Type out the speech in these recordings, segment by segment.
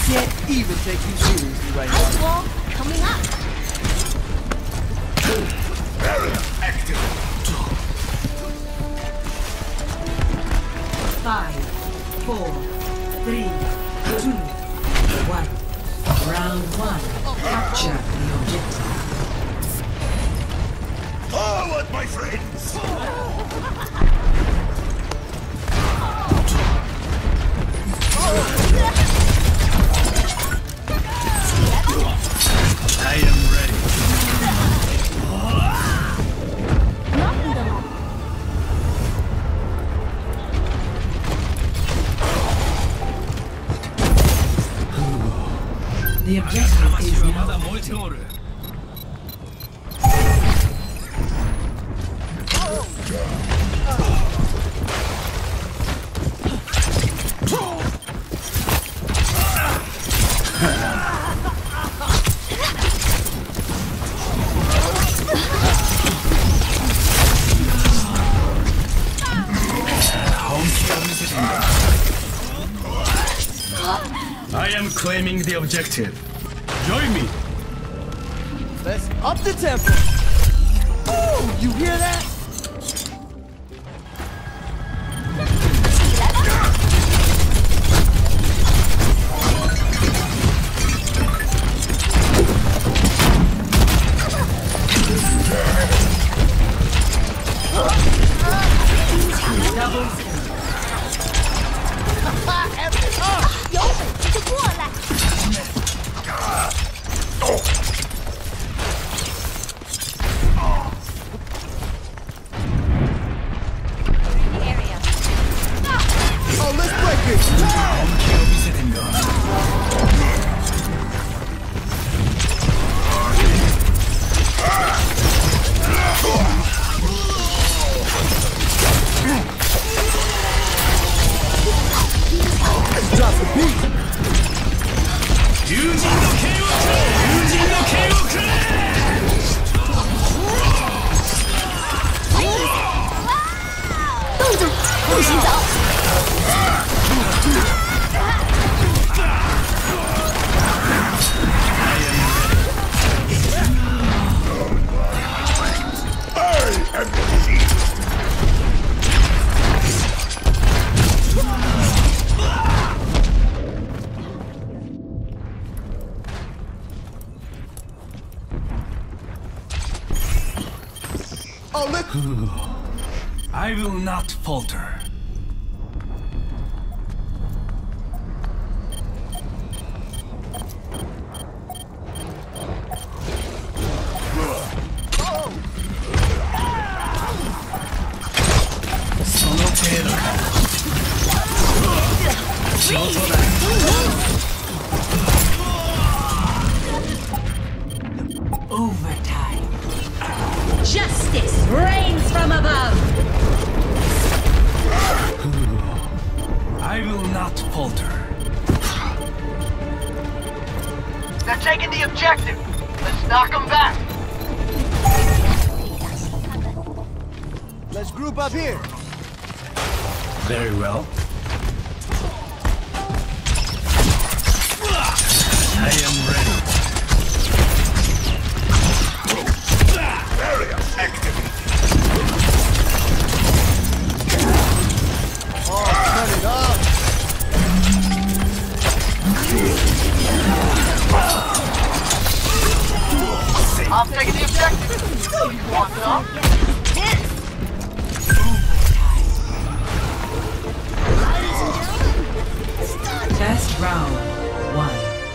can't even take you seriously right now. Ice wall coming up. Active. 5, 4, 3, 2, 1. Round 1. Capture the objective. Forward, my friends! I am ready. Knocking them off. The objective is now. I am claiming the objective. Join me. Let's up the tempo. Ooh, you hear that? I will not falter. Overtime. Justice reigns from above. I will not falter. They're taking the objective. Let's knock them back. Let's group up here. Very well. I am ready. Barrier activated. Oh, turn it up. I'm taking the objective. You want some? Best round 1.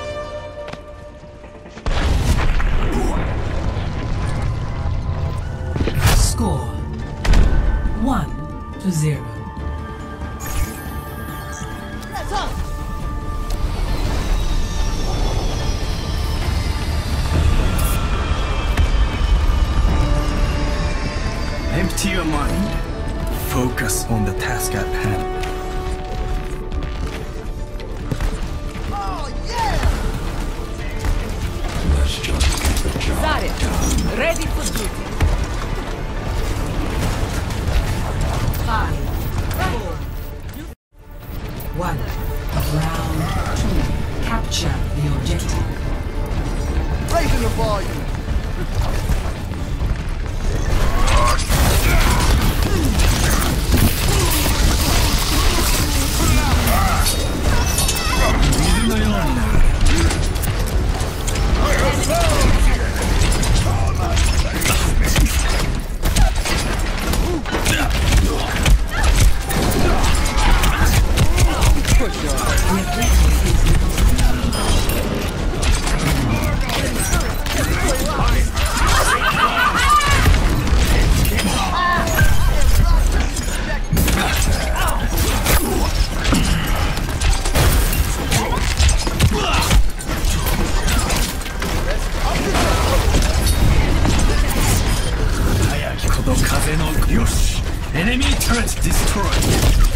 Score 1-0. Empty your mind. Focus on the task at hand. Zarya, ready for duty. 5, 4, 1. Round 2. Capture Capture the objective. Raising the volume. Enemy turret destroyed.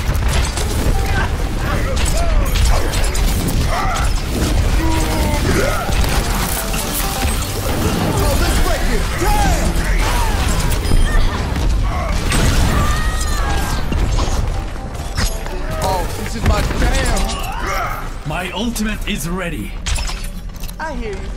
Oh, let's break it! Damn! Oh, this is my jam! My ultimate is ready. I hear you.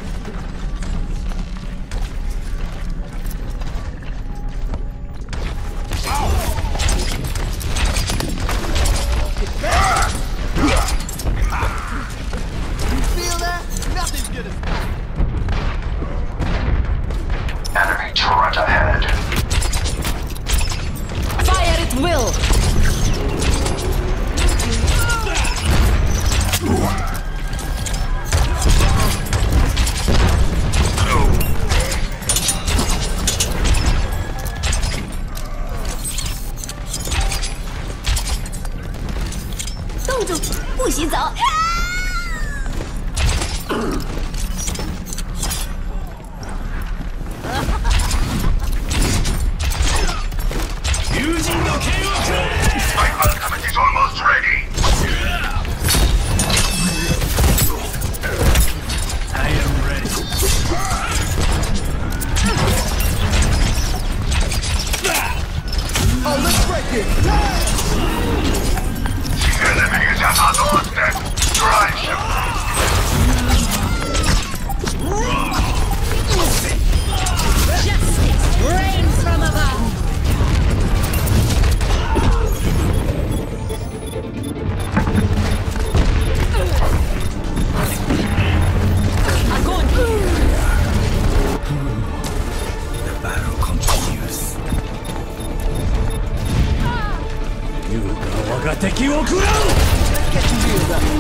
Enemy turret ahead. Fire at will! 冻住，不许走！ My ultimate is almost ready. I am ready. Oh, let's break it! The enemy is at our doorstep. Drive him. Justice reigns from above! The battle continues. Yuga waga teki wo kurau! Get you healed up.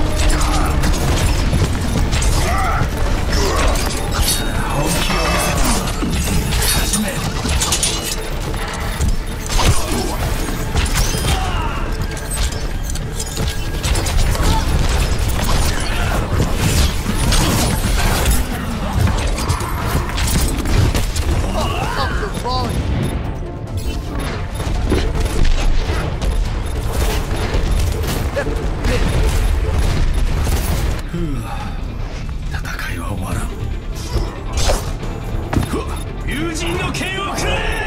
本気を見せた始める Up the volume. Hit. 戦いは終わらん友人の剣をくれ